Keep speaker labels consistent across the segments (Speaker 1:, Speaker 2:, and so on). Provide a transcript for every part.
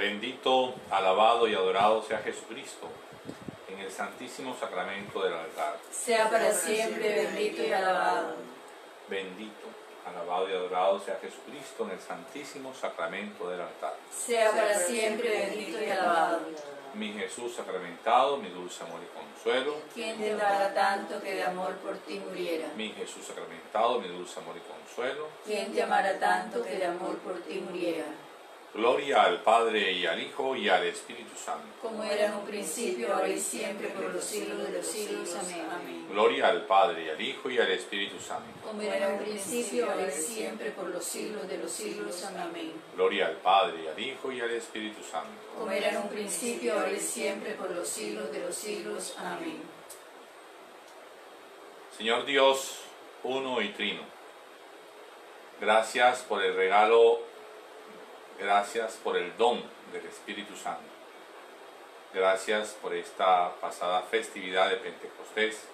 Speaker 1: Bendito, alabado y adorado sea Jesucristo en el santísimo sacramento del altar.
Speaker 2: Sea para siempre bendito y alabado.
Speaker 1: Bendito, alabado y adorado sea Jesucristo en el santísimo sacramento del altar.
Speaker 2: Sea para siempre bendito y alabado.
Speaker 1: Mi Jesús sacramentado, mi dulce amor y consuelo.
Speaker 2: ¿Quién te amara tanto que de amor por ti muriera?
Speaker 1: Mi Jesús sacramentado, mi dulce amor y consuelo.
Speaker 2: ¿Quién te amara tanto que de amor por ti muriera?
Speaker 1: Gloria al Padre y al Hijo y al Espíritu Santo.
Speaker 2: Como era en un principio, ahora y siempre, por los siglos de los siglos. Amén. Amén.
Speaker 1: Gloria al Padre y al Hijo y al Espíritu Santo.
Speaker 2: Como era en un principio, ahora y siempre, por los siglos de los siglos. Amén.
Speaker 1: Gloria al Padre y al Hijo y al Espíritu Santo.
Speaker 2: Como era en un principio, ahora y siempre, por los siglos de los siglos. Amén.
Speaker 1: Señor Dios, uno y trino, gracias por el regalo. Gracias por el don del Espíritu Santo. Gracias por esta pasada festividad de Pentecostés.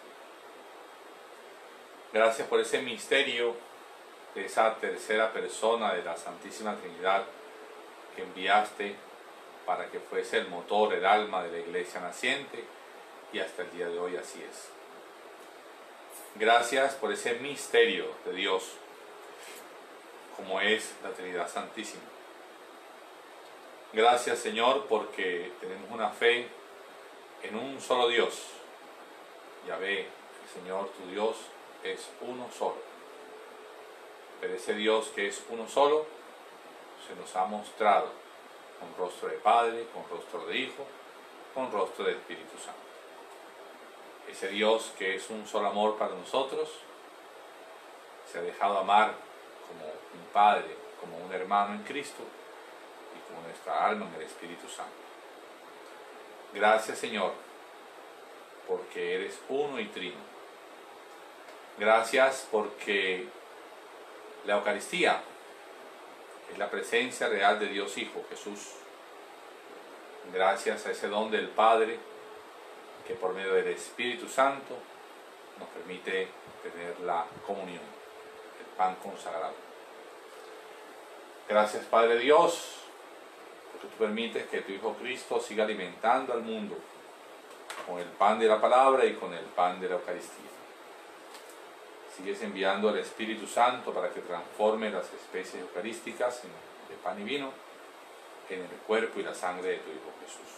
Speaker 1: Gracias por ese misterio de esa tercera persona de la Santísima Trinidad que enviaste para que fuese el motor, el alma de la Iglesia naciente, y hasta el día de hoy así es. Gracias por ese misterio de Dios, como es la Trinidad Santísima. Gracias, Señor, porque tenemos una fe en un solo Dios. Yahvé, el Señor tu Dios, es uno solo. Pero ese Dios que es uno solo se nos ha mostrado con rostro de Padre, con rostro de Hijo, con rostro de Espíritu Santo. Ese Dios que es un solo amor para nosotros se ha dejado amar como un Padre, como un hermano en Cristo, y como nuestra alma en el Espíritu Santo. Gracias, Señor, porque eres uno y trino. Gracias porque la Eucaristía es la presencia real de Dios Hijo, Jesús. Gracias a ese don del Padre que por medio del Espíritu Santo nos permite tener la comunión, el pan consagrado. Gracias, Padre Dios, porque tú permites que tu Hijo Cristo siga alimentando al mundo con el pan de la palabra y con el pan de la Eucaristía. Sigues enviando al Espíritu Santo para que transforme las especies eucarísticas de pan y vino en el cuerpo y la sangre de tu Hijo Jesús.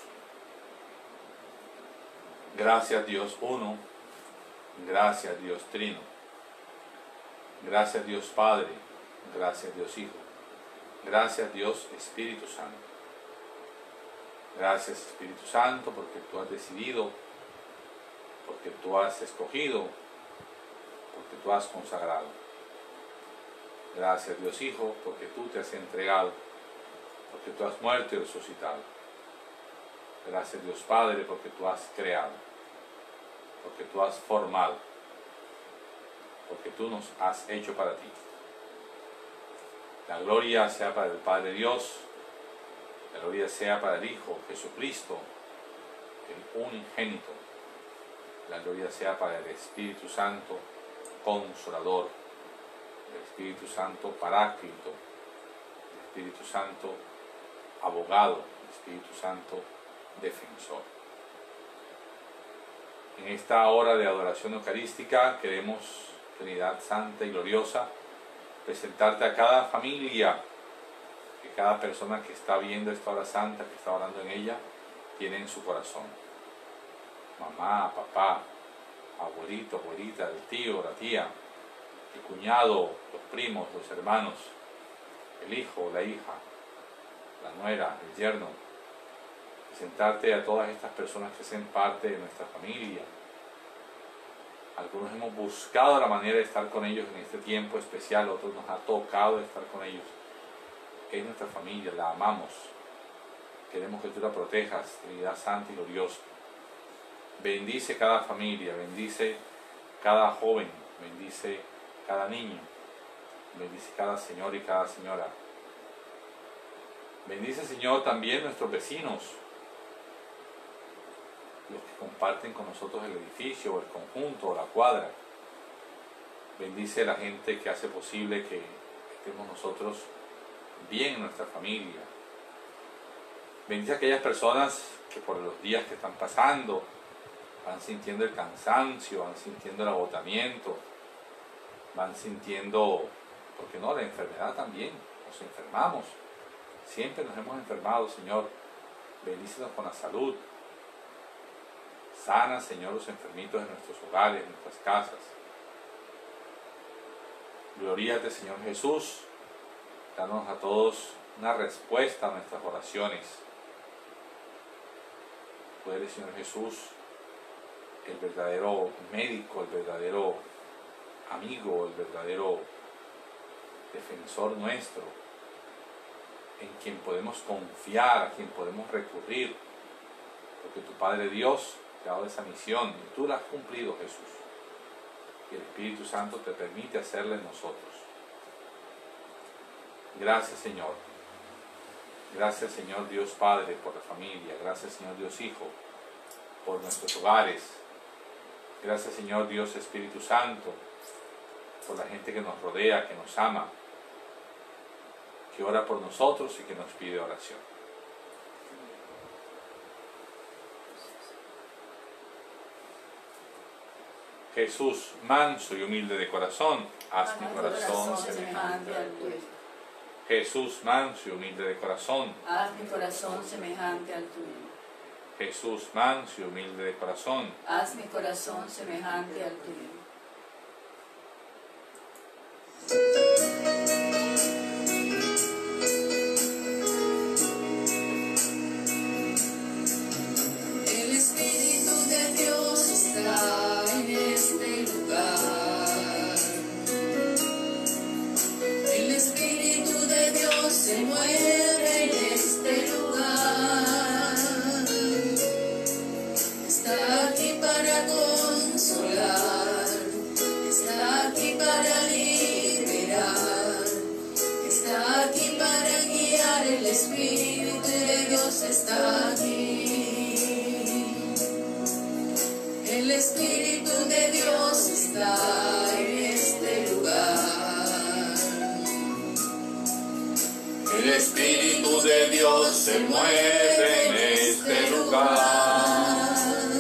Speaker 1: Gracias, Dios uno. Gracias, Dios trino. Gracias, Dios Padre. Gracias, Dios Hijo. Gracias, Dios Espíritu Santo. Gracias, Espíritu Santo, porque tú has decidido, porque tú has escogido, porque tú has consagrado. Gracias, Dios Hijo, porque tú te has entregado, porque tú has muerto y resucitado. Gracias, Dios Padre, porque tú has creado, porque tú has formado, porque tú nos has hecho para ti. La gloria sea para el Padre Dios, la gloria sea para el Hijo Jesucristo, el unigénito. La gloria sea para el Espíritu Santo, Consolador, el Espíritu Santo, Paráclito, el Espíritu Santo, Abogado, el Espíritu Santo, Defensor. En esta hora de adoración eucarística queremos, Trinidad Santa y Gloriosa, presentarte a cada familia, que cada persona que está viendo esta hora santa, que está orando en ella, tiene en su corazón. Mamá, papá, abuelito, abuelita, el tío, la tía, el cuñado, los primos, los hermanos, el hijo, la hija, la nuera, el yerno. Presentarte a todas estas personas que hacen parte de nuestra familia. Algunos hemos buscado la manera de estar con ellos en este tiempo especial, otros nos ha tocado estar con ellos. Es nuestra familia, la amamos. Queremos que tú la protejas, Trinidad Santa y Gloriosa. Bendice cada familia, bendice cada joven, bendice cada niño, bendice cada señor y cada señora. Bendice, Señor, también nuestros vecinos, los que comparten con nosotros el edificio, o el conjunto, o la cuadra. Bendice a la gente que hace posible que estemos nosotros bien en nuestra familia. Bendice a aquellas personas que por los días que están pasando van sintiendo el cansancio, van sintiendo el agotamiento, van sintiendo, ¿por qué no?, la enfermedad también. Nos enfermamos, siempre nos hemos enfermado, Señor. Bendícenos con la salud. Sana, Señor, los enfermitos en nuestros hogares, en nuestras casas. Gloríate, Señor Jesús. Danos a todos una respuesta a nuestras oraciones. Tú eres, Señor Jesús, el verdadero médico, el verdadero amigo, el verdadero defensor nuestro, en quien podemos confiar, a quien podemos recurrir, porque tu Padre Dios te ha dado esa misión y tú la has cumplido, Jesús. Y el Espíritu Santo te permite hacerla en nosotros. Gracias, Señor. Gracias, Señor Dios Padre, por la familia. Gracias, Señor Dios Hijo, por nuestros hogares. Gracias, Señor Dios Espíritu Santo, por la gente que nos rodea, que nos ama, que ora por nosotros y que nos pide oración. Jesús, manso y humilde de corazón, haz mi corazón semejante al tuyo. Jesús, manso y humilde de corazón,
Speaker 2: haz mi corazón semejante al tuyo.
Speaker 1: Jesús, manso y humilde de corazón,
Speaker 2: haz mi corazón semejante al tuyo. El Espíritu de Dios está en este lugar. El Espíritu de Dios se mueve en este lugar. Está aquí para consolar, está aquí para liberar, está aquí para guiar. El Espíritu de Dios está aquí. El Espíritu de Dios está en este lugar.
Speaker 1: el Espíritu de Dios se mueve en este lugar.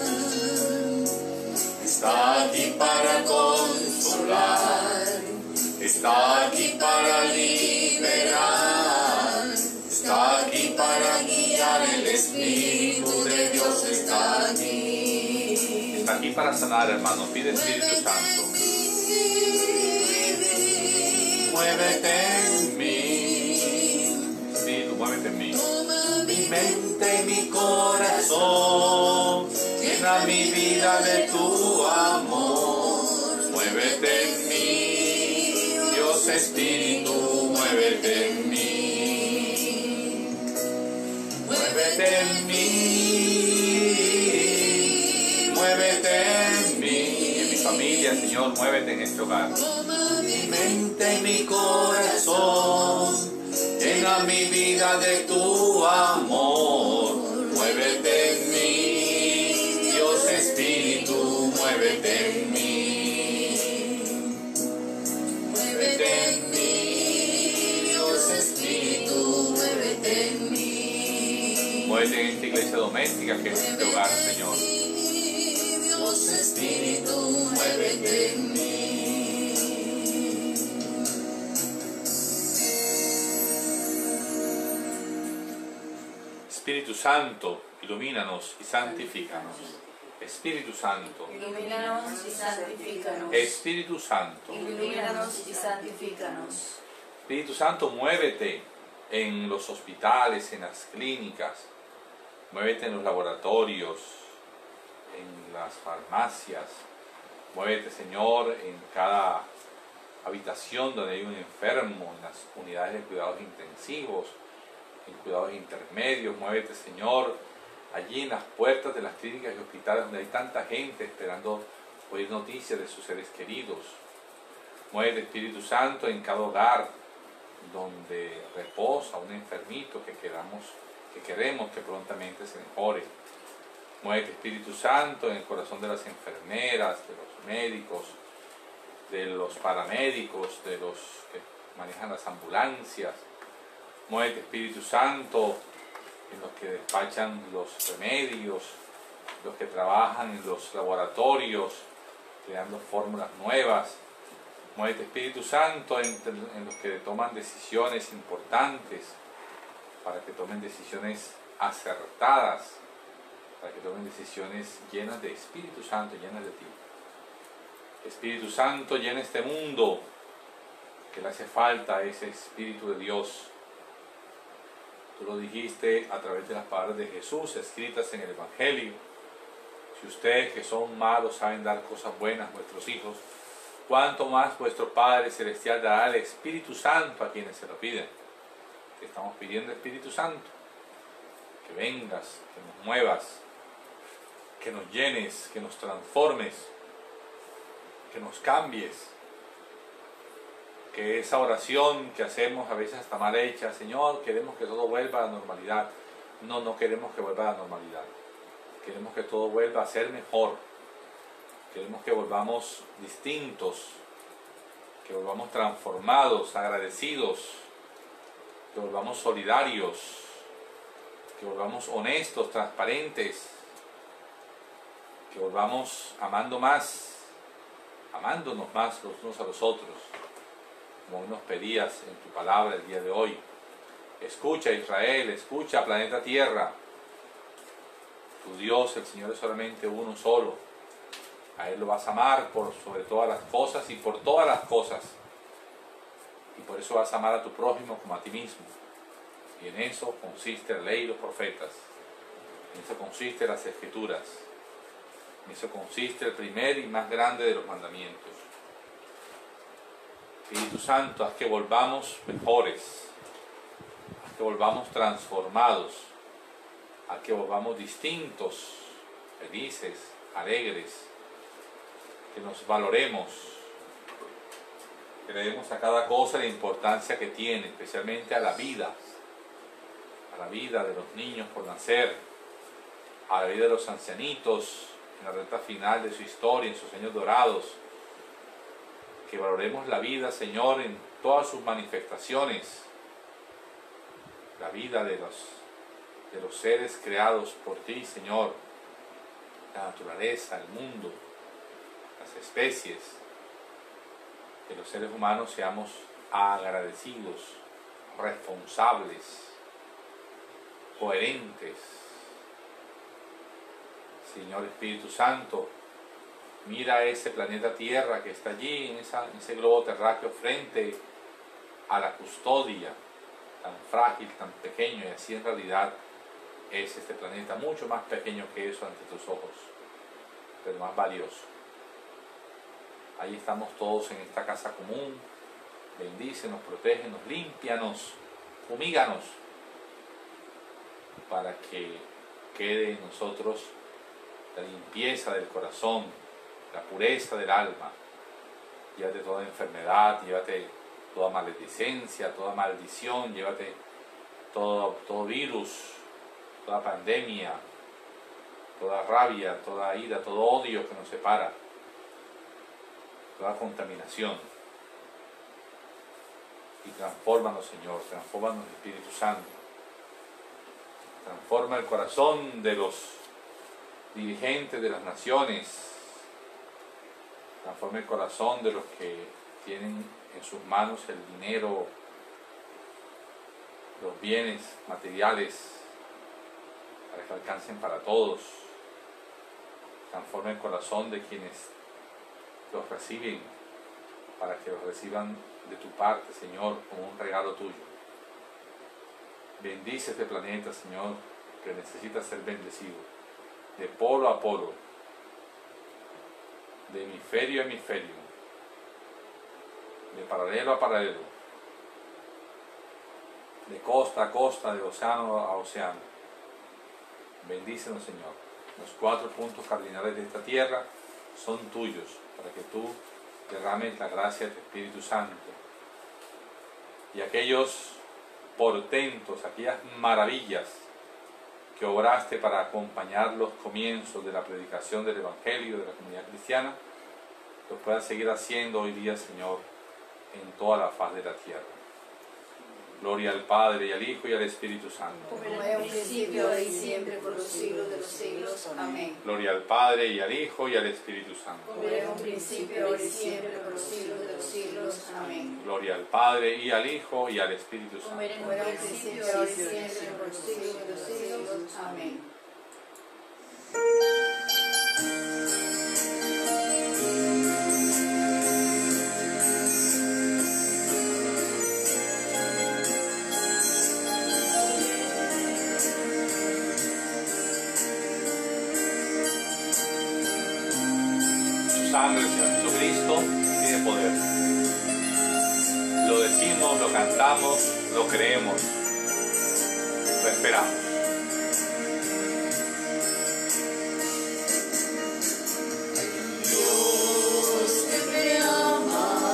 Speaker 1: Está aquí para consolar, está aquí para liberar, está aquí para guiar. El Espíritu de Dios está aquí. Está aquí para sanar, hermano. Pide Espíritu Santo. Muévete en mí. Espíritu, muévete en mí. Mi mente y mi corazón. Llena mi vida de tu amor. Muévete en mí. Dios Espíritu, muévete en mí. Muévete en mí. Muévete en mí. Y en mi familia, Señor, muévete en este hogar. Mi mente y mi corazón. Llena mi vida de tu amor. Muévete en mí. Dios Espíritu, muévete en mí. Muévete en mí. Dios Espíritu, muévete en mí. Muévete en esta iglesia doméstica que es este hogar, Señor. Dios Espíritu, muévete en mí. Espíritu Santo, ilumínanos y santifícanos. Espíritu Santo,
Speaker 2: Ilumínanos y santifícanos.
Speaker 1: Espíritu Santo,
Speaker 2: Ilumínanos y santifícanos.
Speaker 1: Espíritu Santo, muévete en los hospitales, en las clínicas, muévete en los laboratorios, en las farmacias, muévete, Señor, en cada habitación donde hay un enfermo, en las unidades de cuidados intensivos, en cuidados intermedios. Muévete, Señor, allí en las puertas de las clínicas y hospitales donde hay tanta gente esperando oír noticias de sus seres queridos. Muévete, Espíritu Santo, en cada hogar donde reposa un enfermito que queremos que prontamente se mejore. Muévete, Espíritu Santo, en el corazón de las enfermeras, de los médicos, de los paramédicos, de los que manejan las ambulancias. Muévete, Espíritu Santo, en los que despachan los remedios, los que trabajan en los laboratorios, creando fórmulas nuevas. Muévete, Espíritu Santo, en los que toman decisiones importantes, para que tomen decisiones acertadas, para que tomen decisiones llenas de Espíritu Santo, llenas de ti. Espíritu Santo, llena este mundo, que le hace falta ese Espíritu de Dios. Tú lo dijiste a través de las palabras de Jesús, escritas en el Evangelio. Si ustedes que son malos saben dar cosas buenas a vuestros hijos, ¿cuánto más vuestro Padre Celestial dará el Espíritu Santo a quienes se lo piden? Te estamos pidiendo, Espíritu Santo, que vengas, que nos muevas, que nos llenes, que nos transformes, que nos cambies. Que esa oración que hacemos a veces hasta mal hecha, Señor, queremos que todo vuelva a la normalidad. No, no queremos que vuelva a la normalidad. Queremos que todo vuelva a ser mejor. Queremos que volvamos distintos, que volvamos transformados, agradecidos, que volvamos solidarios, que volvamos honestos, transparentes, que volvamos amando más, amándonos más los unos a los otros, como nos pedías en tu palabra el día de hoy. Escucha, Israel, escucha, planeta Tierra. Tu Dios, el Señor, es solamente uno solo. A Él lo vas a amar por sobre todas las cosas y por todas las cosas. Y por eso vas a amar a tu prójimo como a ti mismo. Y en eso consiste la ley y los profetas. En eso consiste las Escrituras. En eso consiste el primer y más grande de los mandamientos. Espíritu Santo, haz que volvamos mejores, haz que volvamos transformados, haz que volvamos distintos, felices, alegres, que nos valoremos, que le demos a cada cosa la importancia que tiene, especialmente a la vida de los niños por nacer, a la vida de los ancianitos en la recta final de su historia, en sus años dorados. Que valoremos la vida, Señor, en todas sus manifestaciones, la vida de los seres creados por ti, Señor, la naturaleza, el mundo, las especies, que los seres humanos seamos agradecidos, responsables, coherentes. Señor Espíritu Santo, mira ese planeta Tierra que está allí, en ese globo terráqueo, frente a la custodia, tan frágil, tan pequeño, y así en realidad es este planeta, mucho más pequeño que eso ante tus ojos, pero más valioso. Ahí estamos todos en esta casa común. Bendícenos, protégenos, límpianos, fumíganos, para que quede en nosotros la limpieza del corazón, la pureza del alma. Llévate toda enfermedad, llévate toda maledicencia, toda maldición, llévate todo virus, toda pandemia, toda rabia, toda ira, todo odio que nos separa, toda contaminación. Y transfórmanos, Señor, transfórmanos, Espíritu Santo. Transforma el corazón de los dirigentes de las naciones. Transforma el corazón de los que tienen en sus manos el dinero, los bienes materiales, para que alcancen para todos. Transforma el corazón de quienes los reciben, para que los reciban de tu parte, Señor, como un regalo tuyo. Bendice este planeta, Señor, que necesita ser bendecido, de polo a polo, de hemisferio a hemisferio, de paralelo a paralelo, de costa a costa, de océano a océano. Bendícenos, Señor. Los 4 puntos cardinales de esta tierra son tuyos, para que tú derrames la gracia de tu Espíritu Santo. Y aquellos portentos, aquellas maravillas que obraste para acompañar los comienzos de la predicación del Evangelio de la comunidad cristiana, los puedas seguir haciendo hoy día, Señor, en toda la faz de la tierra. Gloria al Padre, y al Hijo, y al Espíritu Santo.
Speaker 2: Como era un principio, ahora y siempre, por los siglos de los siglos. Amén.
Speaker 1: Gloria al Padre, y al Hijo, y al Espíritu Santo.
Speaker 2: Como era un principio, ahora y siempre, por los siglos de los siglos. Amén.
Speaker 1: Gloria al Padre, y al Hijo, y al Espíritu Santo.
Speaker 2: Como era un principio, ahora y siempre, por los siglos de los siglos. Amén.
Speaker 1: Su sangre, Señor Jesucristo, tiene poder. Lo decimos, lo cantamos, lo creemos, lo esperamos.
Speaker 2: Dios que me ama,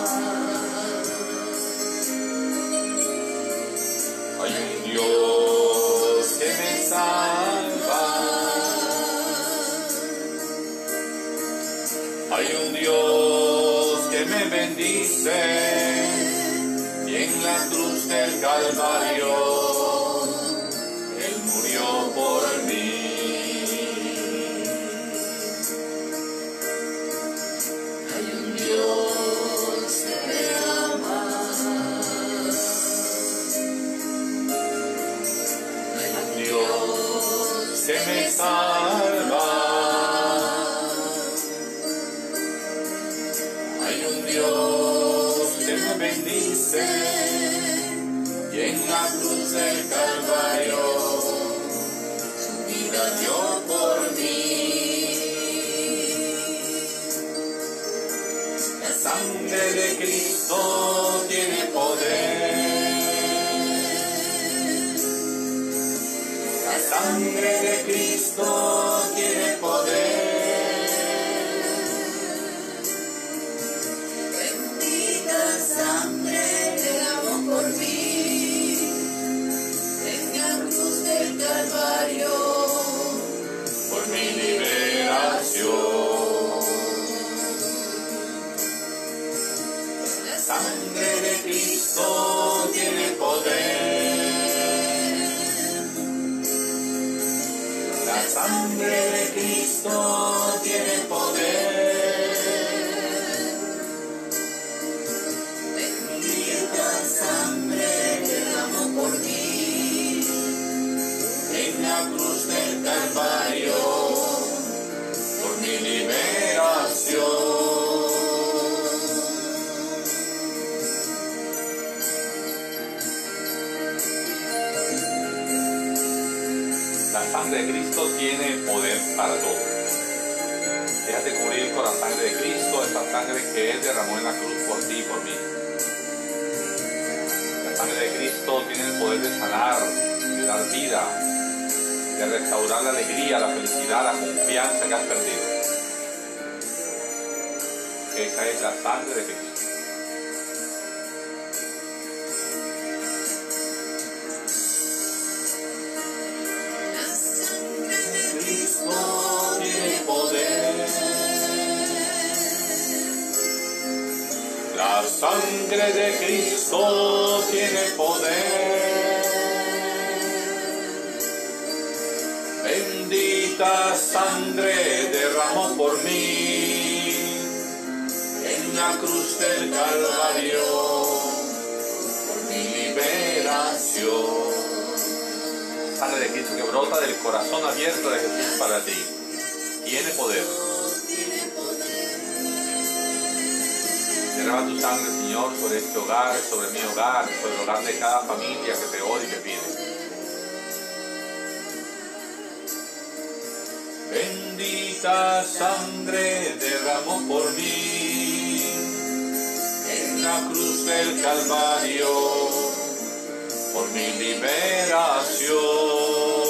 Speaker 1: Hay un Dios que me salva. Hay un Dios que me bendice, y en la cruz del Calvario Él murió por mí.
Speaker 2: hay un Dios que me ama,
Speaker 1: Hay un Dios que me salva. Hay un Dios que me bendice, y en la cruz del Calvario su vida dio por mí. La sangre de Cristo tiene poder. La sangre de Cristo tiene poder.
Speaker 2: bendita sangre derramó por mí, en la cruz del Calvario,
Speaker 1: Por mi liberación.
Speaker 2: la
Speaker 1: Sangre de Cristo tiene poder. La sangre de Cristo tiene poder.
Speaker 2: bendita sangre derramó por mí,
Speaker 1: En la cruz del Calvario, por mi liberación. La sangre de Cristo tiene poder para todo. Déjate cubrir con la sangre de Cristo, esta sangre que Él derramó en la cruz por ti y por mí. La sangre de Cristo tiene el poder de sanar, de dar vida, de restaurar la alegría, la felicidad, la confianza que has perdido. Esa es la sangre de Cristo.
Speaker 2: la sangre de
Speaker 1: Cristo tiene poder. La sangre de Cristo tiene poder. Bendita sangre derramó por mí en la cruz del Calvario, por mi liberación. Sangre de Cristo que brota del corazón abierto de Jesús para ti. Tiene poder. Derrama tu sangre, Señor, sobre este hogar, sobre mi hogar, sobre el hogar de cada familia que te odia y te pide. Bendita sangre derramó por mí en la cruz del Calvario, por mi liberación.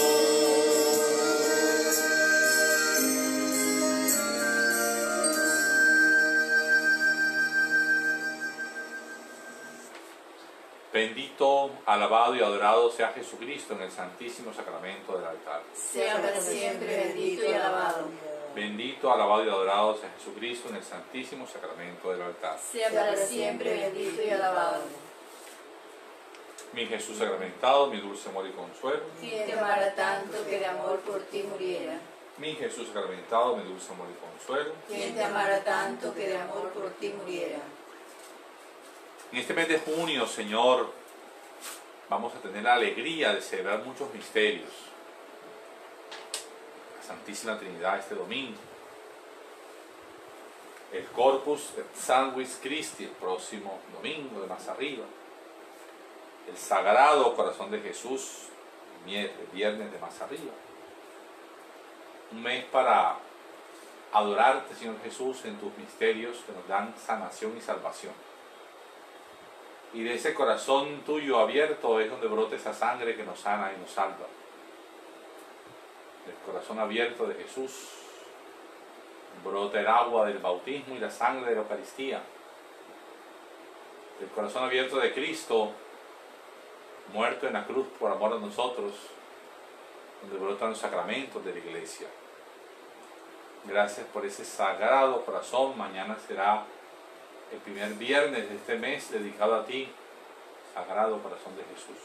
Speaker 1: Bendito, alabado y adorado sea Jesucristo en el santísimo sacramento del altar.
Speaker 2: sea para siempre bendito y alabado.
Speaker 1: Bendito, alabado y adorado sea Jesucristo en el santísimo sacramento del altar.
Speaker 2: Sea para siempre bendito y alabado.
Speaker 1: Mi Jesús sacramentado, mi dulce amor y consuelo.
Speaker 2: Quien te amara tanto que de amor por ti muriera.
Speaker 1: Mi Jesús sacramentado, mi dulce amor y consuelo.
Speaker 2: Quien te amara tanto que de amor por ti muriera.
Speaker 1: En este mes de junio, Señor, vamos a tener la alegría de celebrar muchos misterios. La Santísima Trinidad este domingo. El Corpus et Sanguis Christi el próximo domingo de más arriba. El Sagrado Corazón de Jesús el viernes de más arriba. Un mes para adorarte, Señor Jesús, en tus misterios que nos dan sanación y salvación. Y de ese corazón tuyo abierto es donde brota esa sangre que nos sana y nos salva. Del corazón abierto de Jesús brota el agua del bautismo y la sangre de la Eucaristía. Del corazón abierto de Cristo, muerto en la cruz por amor a nosotros, donde brotan los sacramentos de la Iglesia. Gracias por ese sagrado corazón. Mañana será el primer viernes de este mes dedicado a ti, Sagrado Corazón de Jesús.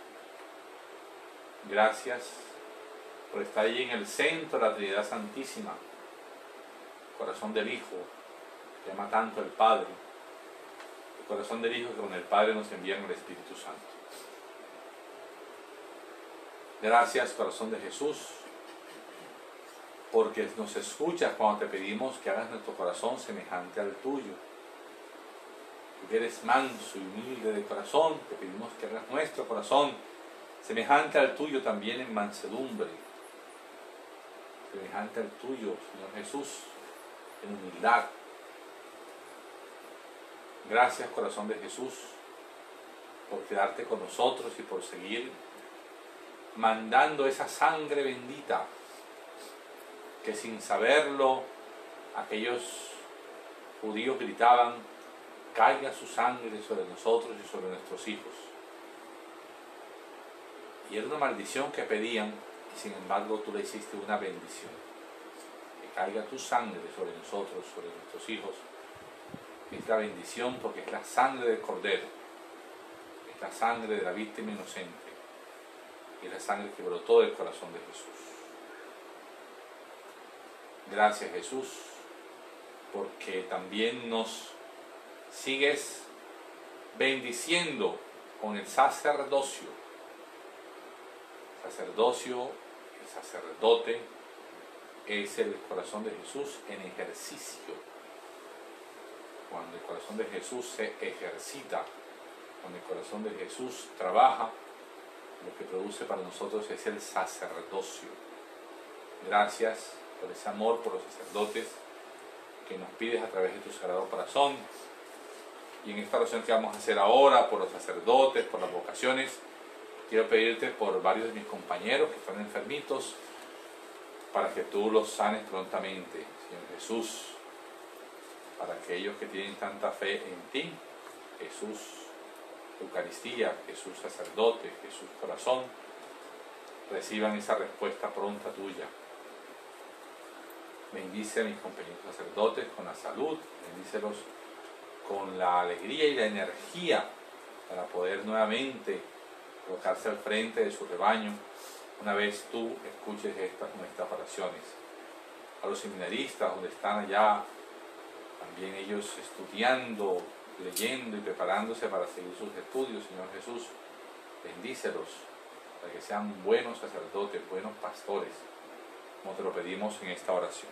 Speaker 1: Gracias por estar allí en el centro de la Trinidad Santísima, corazón del Hijo, que ama tanto el Padre, el corazón del Hijo que con el Padre nos envía el Espíritu Santo. Gracias, corazón de Jesús, porque nos escuchas cuando te pedimos que hagas nuestro corazón semejante al tuyo. Que eres manso y humilde de corazón, te pedimos que hagas nuestro corazón semejante al tuyo también en mansedumbre, semejante al tuyo, Señor Jesús, en humildad. Gracias, corazón de Jesús, por quedarte con nosotros y por seguir mandando esa sangre bendita que sin saberlo aquellos judíos gritaban: caiga su sangre sobre nosotros y sobre nuestros hijos. Y era una maldición que pedían, y sin embargo tú le hiciste una bendición. Que caiga tu sangre sobre nosotros, sobre nuestros hijos. Es la bendición porque es la sangre del Cordero, es la sangre de la víctima inocente, y es la sangre que brotó del corazón de Jesús. Gracias, Jesús, porque también nos sigues bendiciendo con el sacerdocio. El sacerdote es el corazón de Jesús en ejercicio. Cuando el corazón de Jesús se ejercita, cuando el corazón de Jesús trabaja, lo que produce para nosotros es el sacerdocio. Gracias por ese amor por los sacerdotes que nos pides a través de tu Sagrado Corazón. Y en esta oración que vamos a hacer ahora, por los sacerdotes, por las vocaciones, quiero pedirte por varios de mis compañeros que están enfermitos, para que tú los sanes prontamente, Señor Jesús, para aquellos que tienen tanta fe en ti, Jesús Eucaristía, Jesús sacerdote, Jesús corazón, reciban esa respuesta pronta tuya. Bendice a mis compañeros sacerdotes con la salud, bendícelos con la alegría y la energía para poder nuevamente colocarse al frente de su rebaño una vez tú escuches nuestras oraciones. A los seminaristas donde están allá, también ellos estudiando, leyendo y preparándose para seguir sus estudios, Señor Jesús, bendícelos para que sean buenos sacerdotes, buenos pastores, como te lo pedimos en esta oración.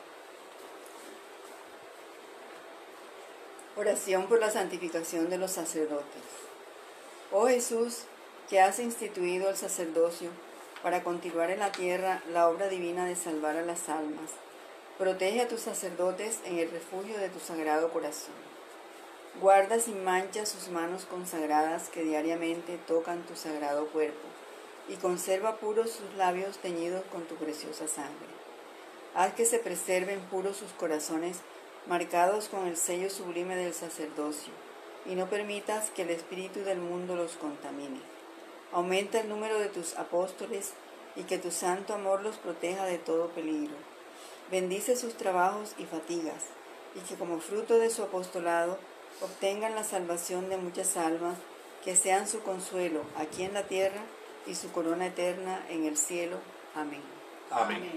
Speaker 3: Oración por la santificación de los sacerdotes. Oh Jesús, que has instituido el sacerdocio para continuar en la tierra la obra divina de salvar a las almas, protege a tus sacerdotes en el refugio de tu Sagrado Corazón. Guarda sin mancha sus manos consagradas que diariamente tocan tu sagrado cuerpo, y conserva puros sus labios teñidos con tu preciosa sangre. Haz que se preserven puros sus corazones, marcados con el sello sublime del sacerdocio, y no permitas que el espíritu del mundo los contamine. Aumenta el número de tus apóstoles, y que tu santo amor los proteja de todo peligro. Bendice sus trabajos y fatigas, y que como fruto de su apostolado obtengan la salvación de muchas almas que sean su consuelo aquí en la tierra y su corona eterna en el cielo. Amén.
Speaker 1: Amén.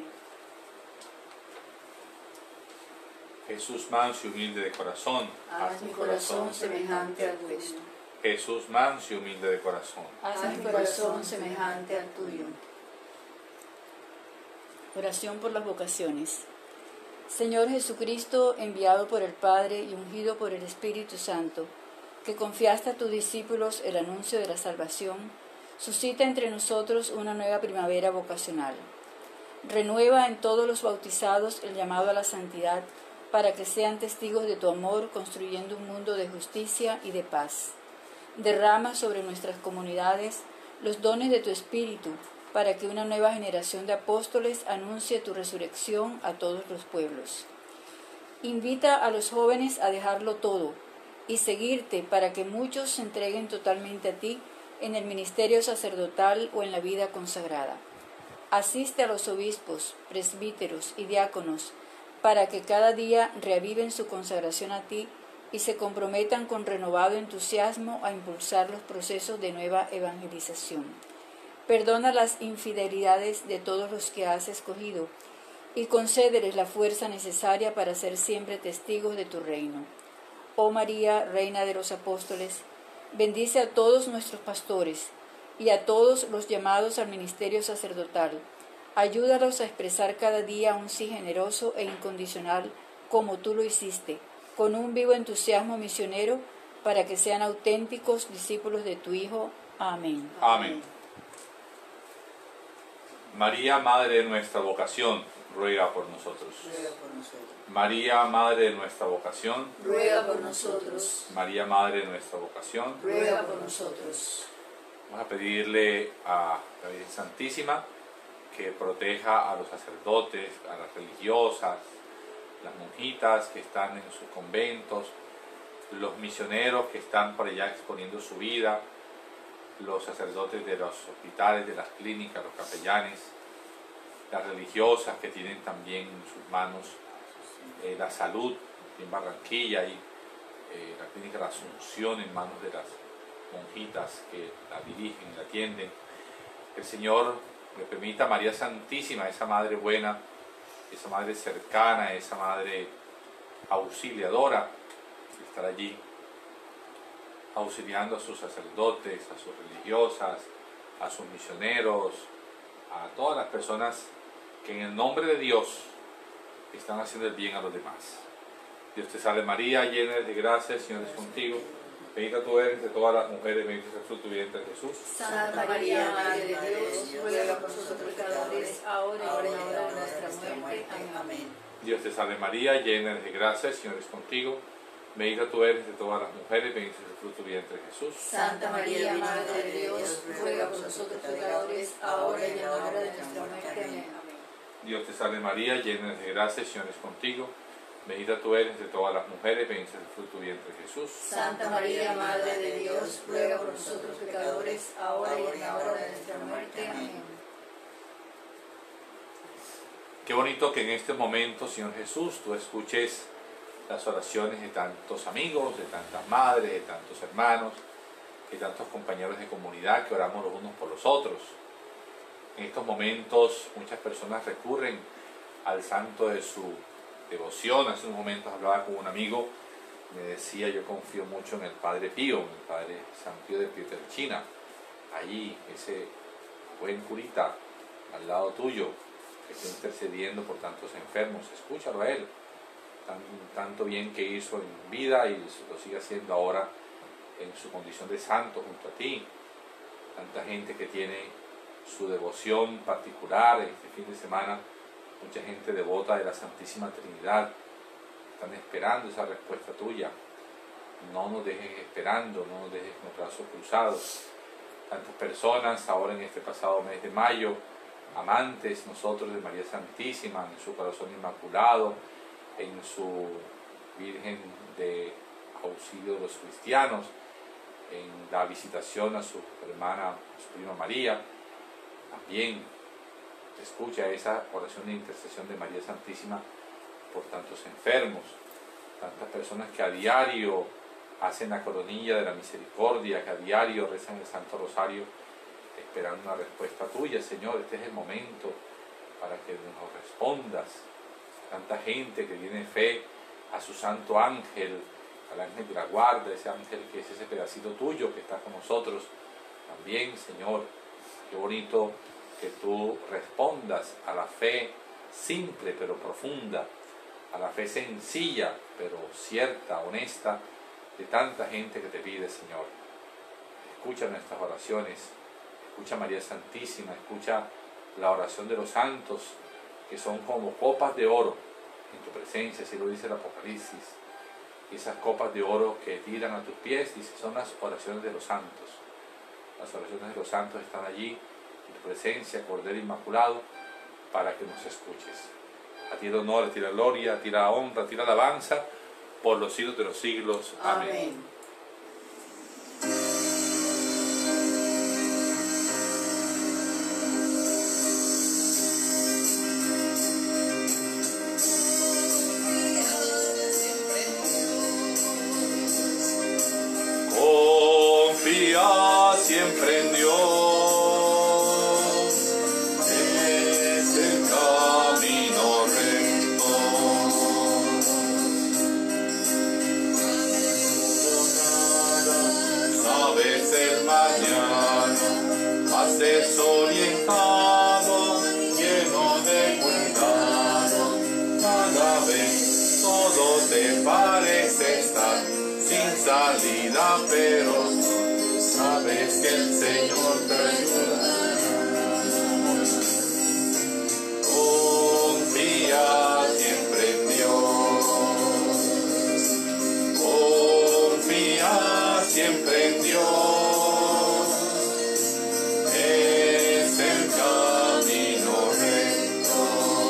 Speaker 1: Jesús manso y humilde de corazón,
Speaker 2: Haz mi corazón semejante al tuyo.
Speaker 1: Jesús manso y humilde de corazón.
Speaker 2: Haz mi corazón semejante al tuyo.
Speaker 4: Oración por las vocaciones. Señor Jesucristo, enviado por el Padre y ungido por el Espíritu Santo, que confiaste a tus discípulos el anuncio de la salvación, suscita entre nosotros una nueva primavera vocacional. Renueva en todos los bautizados el llamado a la santidad, para que sean testigos de tu amor, construyendo un mundo de justicia y de paz. Derrama sobre nuestras comunidades los dones de tu Espíritu, para que una nueva generación de apóstoles anuncie tu resurrección a todos los pueblos. Invita a los jóvenes a dejarlo todo y seguirte, para que muchos se entreguen totalmente a ti en el ministerio sacerdotal o en la vida consagrada. Asiste a los obispos, presbíteros y diáconos, para que cada día reaviven su consagración a ti y se comprometan con renovado entusiasmo a impulsar los procesos de nueva evangelización. Perdona las infidelidades de todos los que has escogido y concédeles la fuerza necesaria para ser siempre testigos de tu reino. Oh María, Reina de los Apóstoles, bendice a todos nuestros pastores y a todos los llamados al ministerio sacerdotal. Ayúdalos a expresar cada día un sí generoso e incondicional, como tú lo hiciste, con un vivo entusiasmo misionero, para que sean auténticos discípulos de tu Hijo. Amén.
Speaker 1: Amén. María, Madre de nuestra vocación, ruega por nosotros. María, Madre de nuestra vocación,
Speaker 2: Ruega por nosotros.
Speaker 1: María, Madre de nuestra vocación,
Speaker 2: Ruega por nosotros.
Speaker 1: vamos a pedirle a la Virgen Santísima que proteja a los sacerdotes, a las religiosas, las monjitas que están en sus conventos, los misioneros que están por allá exponiendo su vida, los sacerdotes de los hospitales, de las clínicas, los capellanes, las religiosas que tienen también en sus manos la salud en Barranquilla y la clínica de la Asunción en manos de las monjitas que la dirigen y la atienden. El Señor le permita a María Santísima, esa Madre buena, esa Madre cercana, esa Madre auxiliadora, estar allí auxiliando a sus sacerdotes, a sus religiosas, a sus misioneros, a todas las personas que en el nombre de Dios están haciendo el bien a los demás. Dios te salve María, llena de gracia, el Señor es contigo. Bendita tú eres de todas las mujeres, bendito es el fruto de tu vientre Jesús.
Speaker 2: Santa María, Madre de Dios, ruega por nosotros pecadores, ahora y en la hora de nuestra muerte. Amén.
Speaker 1: Dios te salve María, llena de gracia, el Señor es contigo. Bendita tú eres de todas las mujeres, bendito es el fruto de tu vientre Jesús.
Speaker 2: Santa María, Madre de Dios, ruega por nosotros pecadores, ahora y en la hora de nuestra muerte. Amén.
Speaker 1: Dios te salve María, llena de gracia, el Señor es contigo. Bendita tú eres de todas las mujeres, bendito es el fruto de tu vientre Jesús.
Speaker 2: Santa María, Madre de Dios, ruega por nosotros pecadores, ahora y en la hora de nuestra muerte. Amén.
Speaker 1: Qué bonito que en este momento, Señor Jesús, tú escuches las oraciones de tantos amigos, de tantas madres, de tantos hermanos, de tantos compañeros de comunidad que oramos los unos por los otros. En estos momentos muchas personas recurren al santo de su devoción. Hace unos momentos hablaba con un amigo, me decía: yo confío mucho en el Padre Pío, en el Padre San Pío de Pietrelcina, allí ese buen curita al lado tuyo que está intercediendo por tantos enfermos. Escúchalo a él, tanto bien que hizo en vida y lo sigue haciendo ahora en su condición de santo junto a ti. Tanta gente que tiene su devoción particular este fin de semana, mucha gente devota de la Santísima Trinidad, están esperando esa respuesta tuya. No nos dejes esperando, no nos dejes con los brazos cruzados. Tantas personas ahora en este pasado mes de mayo, amantes nosotros de María Santísima, en su corazón inmaculado, en su Virgen de Auxilio de los Cristianos, en la visitación a su hermana, a su prima María. También escucha esa oración de intercesión de María Santísima por tantos enfermos, tantas personas que a diario hacen la coronilla de la misericordia, que a diario rezan el Santo Rosario, esperando una respuesta tuya, Señor. Este es el momento para que nos respondas. Tanta gente que tiene fe a su santo ángel, al ángel de la guarda, ese ángel que es ese pedacito tuyo que está con nosotros también, Señor. Qué bonito que tú respondas a la fe simple pero profunda, a la fe sencilla pero cierta, honesta, de tanta gente que te pide, Señor. Escucha nuestras oraciones, escucha a María Santísima, escucha la oración de los santos, que son como copas de oro en tu presencia, así lo dice el Apocalipsis. Y esas copas de oro que tiran a tus pies, dice, son las oraciones de los santos. Las oraciones de los santos están allí, en tu presencia, Cordero Inmaculado, para que nos escuches. A ti el honor, a ti la gloria, a ti la honra, a ti la alabanza, por los siglos de los siglos. Amén.
Speaker 3: Amén.
Speaker 1: Confía siempre en Dios, es el camino recto. Sabes el mañana, vas desorientado, lleno de cuidado. Cada vez todo te parece estar sin salida, pero sabes que el Señor te ayudará. Confía siempre en Dios. Confía siempre en Dios. Es el camino recto.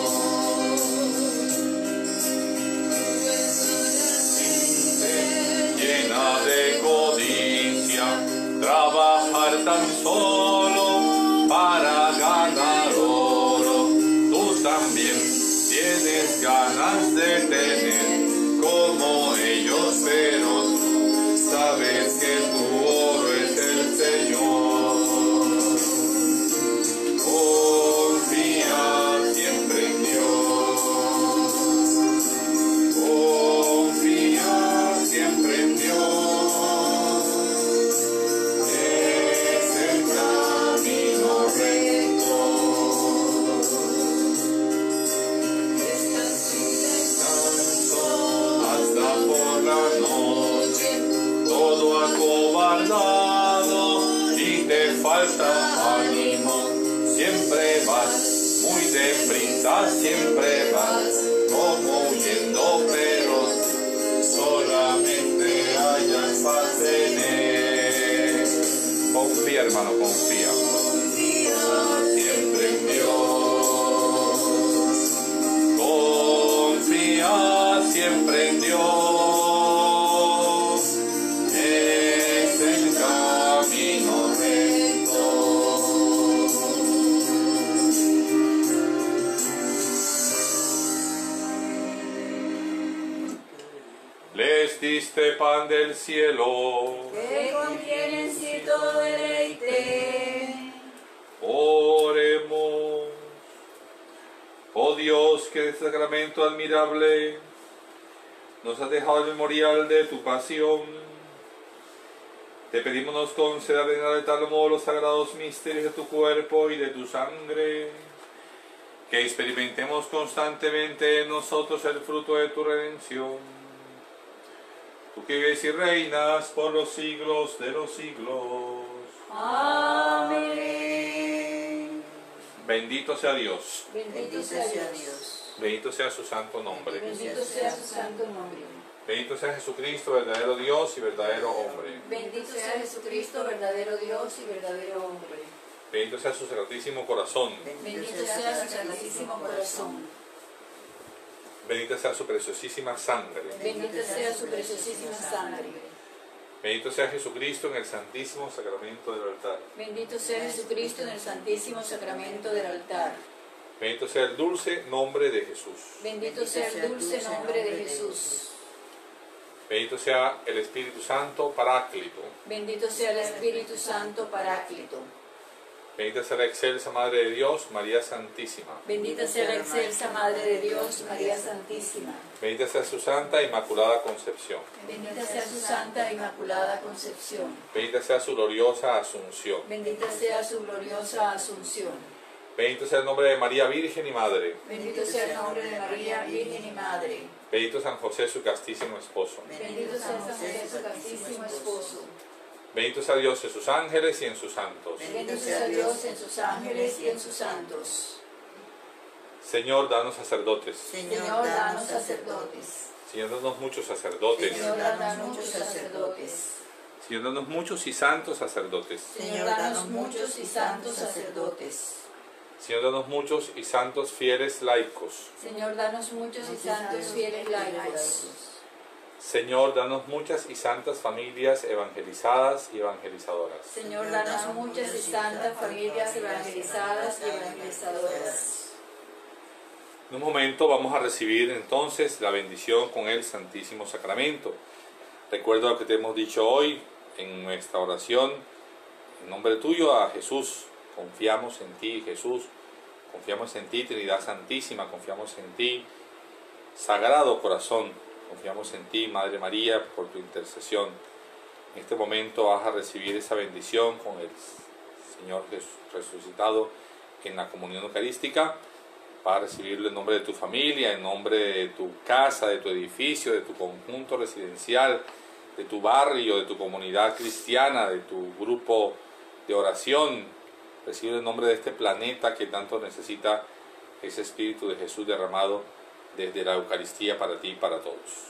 Speaker 1: Llena de codicia, trabajar tan solo para ganar oro. Tú también tienes ganas de tener como ellos, pero sabes que tu oro es el Señor. Confía siempre en Dios. Confía siempre en Dios. Todo acobardado y te falta ánimo, siempre vas muy deprisa, siempre vas como huyendo, pero solamente hayas paz en él. Confía, hermano, confía. Siempre en Dios. Confía siempre en Dios. Les diste pan del cielo,
Speaker 4: que contiene en sí todo deleite.
Speaker 1: Oremos. Oh Dios, que de sacramento admirable nos has dejado el memorial de tu pasión. Te pedimos nos conceda de tal modo los sagrados misterios de tu cuerpo y de tu sangre, que experimentemos constantemente en nosotros el fruto de tu redención. Tú que vives y reinas por los siglos de los siglos.
Speaker 4: Amén.
Speaker 1: Bendito sea Dios.
Speaker 4: Bendito sea Dios.
Speaker 1: Bendito sea su santo nombre.
Speaker 4: Bendito sea su santo nombre.
Speaker 1: Bendito sea Jesucristo, verdadero Dios y verdadero hombre.
Speaker 4: Bendito sea Jesucristo, verdadero Dios y verdadero hombre.
Speaker 1: Bendito sea su sacratísimo corazón.
Speaker 4: Bendito sea su santísimo corazón.
Speaker 1: Bendita sea su preciosísima sangre.
Speaker 4: Bendito sea su preciosísima sangre.
Speaker 1: Bendito sea Jesucristo en el santísimo sacramento del altar.
Speaker 4: Bendito sea Jesucristo en el santísimo sacramento del altar.
Speaker 1: Bendito sea el dulce nombre de Jesús.
Speaker 4: Bendito sea el dulce nombre de Jesús.
Speaker 1: Bendito sea el Espíritu Santo, Paráclito.
Speaker 4: Bendito sea el Espíritu Santo, Paráclito.
Speaker 1: Bendita sea la excelsa Madre de Dios, María Santísima.
Speaker 4: Bendita sea la excelsa Madre de Dios, María Santísima.
Speaker 1: Bendita sea su Santa e Inmaculada Concepción.
Speaker 4: Bendita sea su Santa e Inmaculada Concepción.
Speaker 1: Bendita sea su gloriosa Asunción.
Speaker 4: Bendita sea su gloriosa Asunción.
Speaker 1: Bendito sea el nombre de María Virgen y Madre.
Speaker 4: Bendito sea el nombre de María, Virgen y Madre.
Speaker 1: Bendito San José, su castísimo esposo.
Speaker 4: Bendito sea San José, su castísimo esposo.
Speaker 1: Bendito sea Dios en sus ángeles y en sus santos.
Speaker 4: Bendito sea Dios en sus ángeles y en sus santos.
Speaker 1: Señor, danos sacerdotes.
Speaker 4: Señor, danos sacerdotes.
Speaker 1: Señor, danos muchos sacerdotes.
Speaker 4: Señor, danos muchos sacerdotes.
Speaker 1: Señor, danos muchos y santos sacerdotes.
Speaker 4: Señor, danos muchos y santos sacerdotes.
Speaker 1: Señor, danos muchos y santos fieles laicos.
Speaker 4: Señor, danos muchos y santos fieles laicos.
Speaker 1: Señor, danos muchas y santas familias evangelizadas y evangelizadoras.
Speaker 4: Señor, danos muchas y santas familias evangelizadas y evangelizadoras.
Speaker 1: En un momento vamos a recibir entonces la bendición con el Santísimo Sacramento. Recuerda lo que te hemos dicho hoy en nuestra oración. En nombre tuyo a Jesús. Confiamos en ti, Jesús. Confiamos en ti, Trinidad Santísima. Confiamos en ti, Sagrado Corazón. Confiamos en ti, Madre María, por tu intercesión. En este momento vas a recibir esa bendición con el Señor Jesús resucitado en la comunión eucarística. Vas a recibirlo en nombre de tu familia, en nombre de tu casa, de tu edificio, de tu conjunto residencial, de tu barrio, de tu comunidad cristiana, de tu grupo de oración. Recibe en nombre de este planeta que tanto necesita ese Espíritu de Jesús derramado desde la Eucaristía para ti y para todos.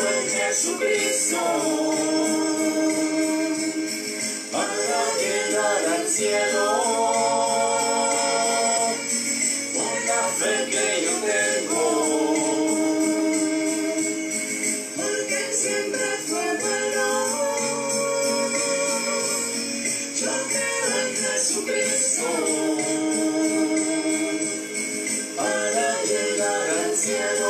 Speaker 2: Jesucristo, para llegar cielo, por la fe que yo tengo, porque Él siempre fue bueno. Yo creo en Jesucristo para llegar al cielo.